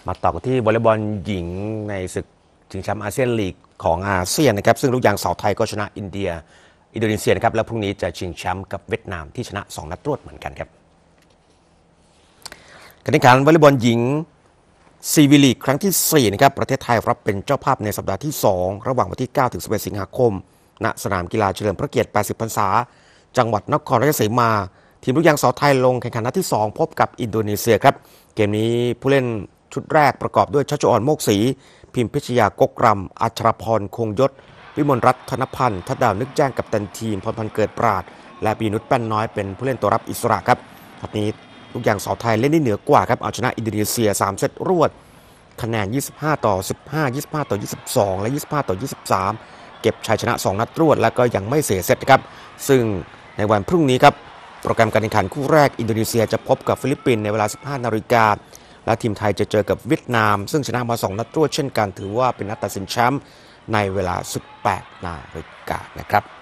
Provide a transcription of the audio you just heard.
มาต่อกันที่วอลเลย์บอลหญิงในศึกชิงแชมป์อาเซียนลีกของอาเซียนนะครับซึ่งลูกยางสาวไทยก็ชนะอินโดนีเซียนะครับแล้วพรุ่งนี้จะชิงแชมป์กับเวียดนามที่ชนะ2นัดรวดเหมือนกันครับการแข่งขันวอลเลย์บอลหญิงซีวีลีกครั้งที่4นะครับประเทศไทยรับเป็นเจ้าภาพในสัปดาห์ที่2ระหว่างวันที่9ถึง11สิงหาคมณสนามกีฬาเฉลิมพระเกียรติ80พรรษาจังหวัดนครราชสีมาทีมลูกยางสาวไทยลงแข่งขันนัดที่2พบกับอินโดนีเซียครับเกมนี้ผู้เล่นชุดแรกประกอบด้วยชัชวอนโมกศรีพิมพิชยากกรำอัชรพรคงยศวิมลรัตน์ธนพันธ์ทัดดาวนึกแจ้งกับตันทีมพรพันธ์เกิดปราดและปีนุชแป้นน้อยเป็นผู้เล่นตัวรับอิสระครับนัดนี้ลูกยางสาวไทยเล่นได้เหนือกว่าครับเอาชนะอินโดนีเซีย3เซตรวดคะแนน25-15 25-22และ25-23เก็บชัยชนะ2นัดรวดและก็ยังไม่เสียเซตครับซึ่งในวันพรุ่งนี้ครับโปรแกรมการแข่งขันคู่แรกอินโดนีเซียจะพบกับฟิลิปปินส์ในเวลา 15 นาฬิกาและทีมไทยจะเจอกับเวียดนามซึ่งชนะมา2นัดรวดเช่นกันถือว่าเป็นนัดตัดสินแชมป์ในเวลา 18 นาฬิกานะครับ